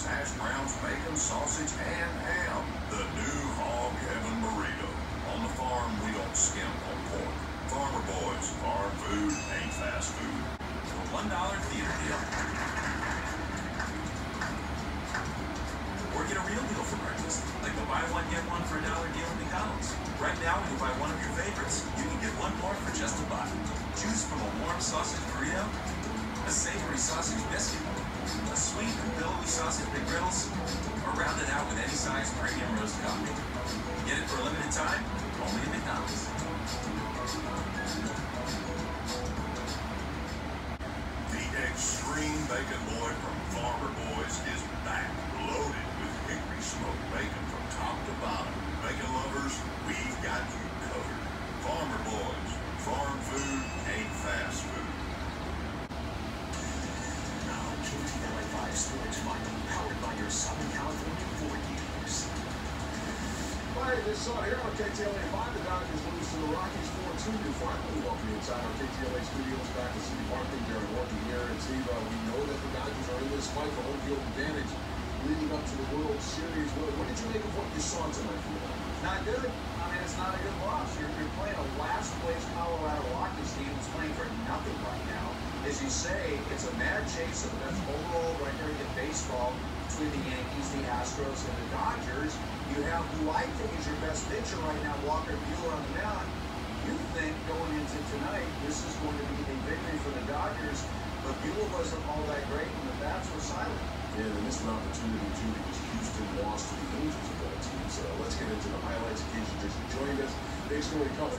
eggs, hash browns, bacon, sausage, and ham. The new Hog Heaven burrito. On the farm, we don't skimp on pork. Farmer boys, farm food ain't fast food. For $1 theater deal. Or get a real deal for breakfast, like the buy one, get one for $1 deal at McDonald's. Right now, when you buy one of your favorites, you can get one more for just $1. Choose from a warm sausage burrito, a savory sausage biscuit, a sweet and billowy sausage McGriddles, or round it out with any size premium roast coffee. Get it for a limited time, only at McDonald's. The Extreme Bacon Boy from Farmer Boys is back, loaded with hickory smoked bacon from top to bottom. Bacon lovers, we've got you covered. Farmer Boys, farm food ain't fast food. Now, KTLA 5 Sports Money, powered by your Southern California Ford dealers. Hi, this is here on KTLA 5. The Dodgers lose to the Rockies 4-2. We finally welcome you inside our KTLA studios back in City Hartman. Derrin, Horton here. And Steve, we know that the Dodgers are in this fight for home field advantage leading up to the World Series. What did you make of what you saw tonight from the Dodgers? Not good. I mean, it's not a good loss. You're playing a last-place Colorado Rockies team that's playing for nothing right now. As you say, it's a mad chase of the best overall record in baseball between the Yankees, the Astros, and the Dodgers. You have who I think is your best pitcher right now, Walker Buehler on the mound. You think going into tonight, this is going to be a victory for the Dodgers, but Buehler wasn't all that great, and the bats were silent. Yeah, they missed an opportunity, too, because Houston lost to the Angels of all teams. So let's get into the highlights in case you just joined us. Big story coming.